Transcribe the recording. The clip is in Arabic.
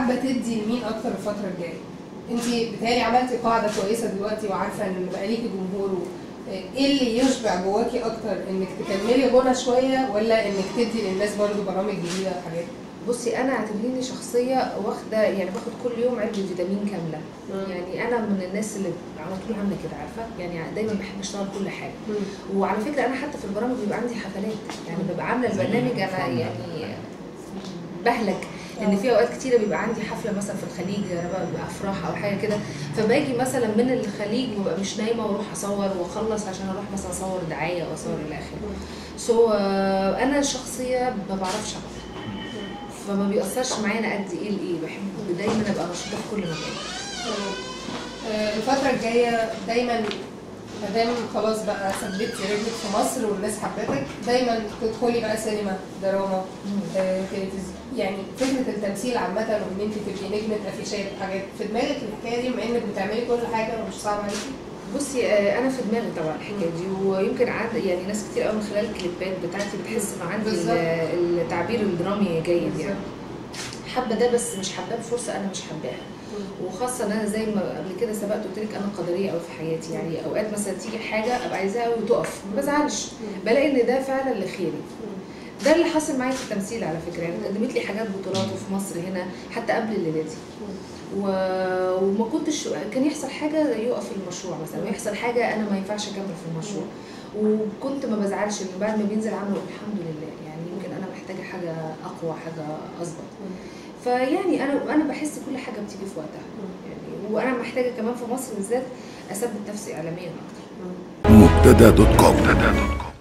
حابه تدي لمين اكتر الفتره الجايه؟ انت بتهيألي عملتي قاعده كويسه دلوقتي وعارفه ان بقى ليكي جمهور، ايه اللي يشبع جواكي اكتر، انك تكملي غنى شويه ولا انك تدي للناس برضو برامج جديده وحاجات؟ بصي انا اعتبريني شخصيه واخده يعني باخد كل يوم علبه فيتامين كامله. يعني انا من الناس اللي على طول عامله كده عارفه، يعني دايما بحب اشتغل كل حاجه. وعلى فكره انا حتى في البرامج بيبقى عندي حفلات، يعني ببقى عامله البرنامج انا يعني بهلك ان في اوقات كتيره بيبقى عندي حفله مثلا في الخليج، انا بقى بيبقى افراح او حاجه كده، فباجي مثلا من الخليج وببقى مش نايمه واروح اصور واخلص عشان اروح مثلا اصور دعايه واصور الى اخره. انا شخصيه ما بعرفش اعمل، فما بيأثرش معايا انا قد ايه لايه، بحب دايما ابقى نشيطه في كل مكان. الفتره الجايه دايما ما دام خلاص بقى ثبتي رجلك في مصر والناس حبتك، دايما تدخلي بقى سينما، دراما، تلفزيون، يعني فكره التمثيل عامه وان انت تبقي نجمه افيشات حاجات، في دماغك الحكايه دي بما انك بتعملي كل حاجه ومش صعب عليكي؟ بصي انا في دماغي طبعا الحكايه دي، ويمكن يعني ناس كتير قوي من خلال الكليبات بتاعتي بتحس انه عندي التعبير الدرامي جيد يعني. حابه ده بس مش حابه بفرصه انا مش حباها، وخاصه ان انا زي ما قبل كده سبقت قلت لك انا قدريه قوي في حياتي، يعني اوقات مثلا تيجي حاجه ابقى عايزاها قوي وتقف ما بزعلش، بلاقي ان ده فعلا لخيري. ده اللي حصل معايا في التمثيل على فكره، يعني قدمت لي حاجات بطولات وفي مصر هنا حتى قبل الليله دي، وما كنتش كان يحصل حاجه يقف المشروع مثلا، ويحصل حاجه انا ما ينفعش اكمل في المشروع، وكنت ما بزعلش ان بعد ما بينزل عمله الحمد لله، يعني يمكن انا محتاجه حاجه اقوى، حاجه اظبط. فيعني انا بحس كل حاجه بتيجي في وقتها يعني، وانا محتاجه كمان في مصر بالذات اثبت نفسي اعلاميا اكتر. مبتدا.com